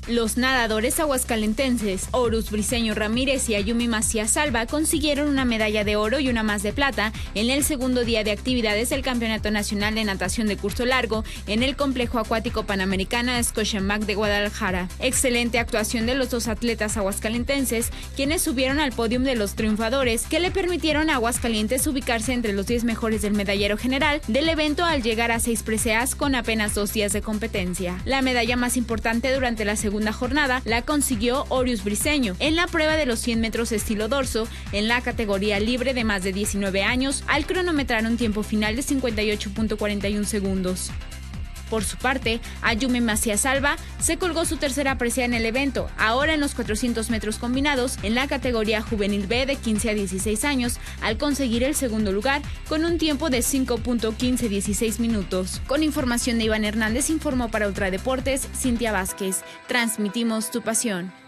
Los nadadores aguascalentenses Horus Briceño Ramírez y Ayumi Macías Salva consiguieron una medalla de oro y una más de plata en el segundo día de actividades del Campeonato Nacional de Natación de Curso Largo en el Complejo Acuático Panamericano Scotiabank de Guadalajara. Excelente actuación de los dos atletas aguascalentenses, quienes subieron al podio de los triunfadores, que le permitieron a Aguascalientes ubicarse entre los 10 mejores del medallero general del evento al llegar a 6 preseas con apenas 2 días de competencia. La medalla más importante durante la segunda jornada la consiguió Horus Briceño en la prueba de los 100 metros estilo dorso en la categoría libre de más de 19 años al cronometrar un tiempo final de 58.41 segundos. Por su parte, Ayumi Macías Salva se colgó su tercera presea en el evento, ahora en los 400 metros combinados en la categoría juvenil B de 15 a 16 años, al conseguir el segundo lugar con un tiempo de 5.1516 minutos. Con información de Iván Hernández, informó para Ultradeportes Cintia Vázquez. Transmitimos tu pasión.